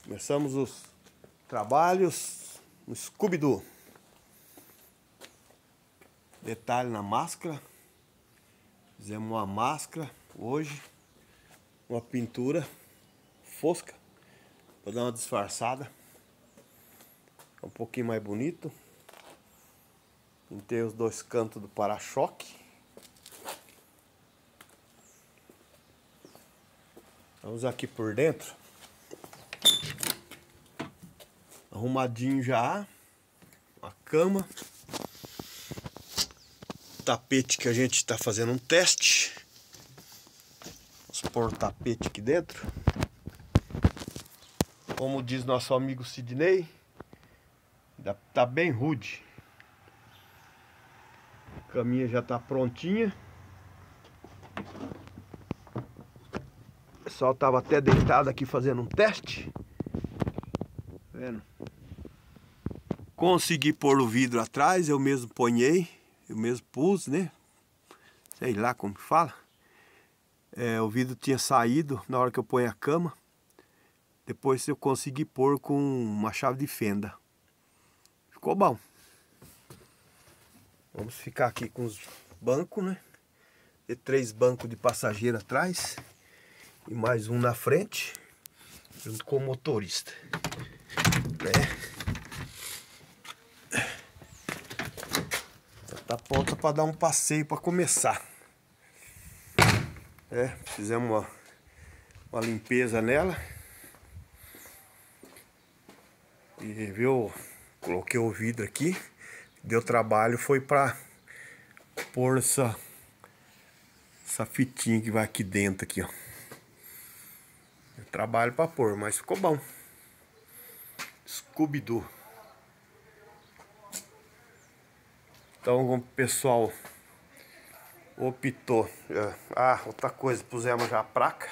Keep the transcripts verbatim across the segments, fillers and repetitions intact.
Começamos os trabalhos no Scooby-Doo. Detalhe na máscara. Fizemos uma máscara hoje, uma pintura fosca para dar uma disfarçada, um pouquinho mais bonito. Pintei os dois cantos do para-choque. Vamos aqui por dentro. Arrumadinho já. A cama. Tapete que a gente está fazendo um teste. Vamos pôr o tapete aqui dentro. Como diz nosso amigo Sidney, tá bem rude. A caminha já tá prontinha. O pessoal tava até deitado aqui fazendo um teste. Tá vendo? Consegui pôr o vidro atrás, eu mesmo ponhei, eu mesmo pus, né? Sei lá como que fala. É, o vidro tinha saído na hora que eu ponho a cama. Depois eu consegui pôr com uma chave de fenda. Ficou bom. Vamos ficar aqui com os bancos, né? Tem três bancos de passageiro atrás e mais um na frente, junto com o motorista. É. Tá pronta para dar um passeio para começar. É, fizemos uma, uma limpeza nela. E viu, coloquei o vidro aqui. Deu trabalho, foi para pôr essa essa fitinha que vai aqui dentro aqui, ó. Deu trabalho para pôr, mas ficou bom. Scooby-Doo. Então o pessoal optou. Ah, outra coisa, pusemos já a placa.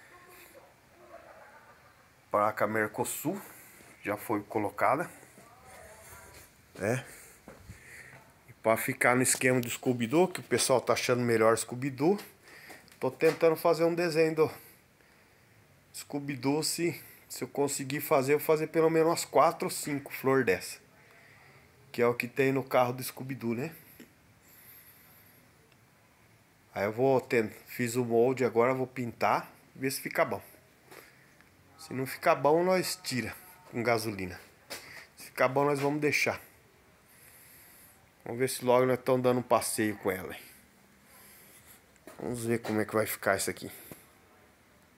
Placa Mercosul. Já foi colocada. É. E para ficar no esquema do Scooby-Doo, que o pessoal tá achando melhor Scooby-Doo, tô tentando fazer um desenho do Scooby-Doo. Se, se eu conseguir fazer, eu vou fazer pelo menos umas quatro ou cinco flores dessa. Que é o que tem no carro do Scooby-Doo, né? Aí eu vou ter, fiz o molde agora, vou pintar, ver se fica bom. Se não ficar bom, nós tira com gasolina. Se ficar bom, nós vamos deixar. Vamos ver se logo nós estamos dando um passeio com ela. Vamos ver como é que vai ficar isso aqui.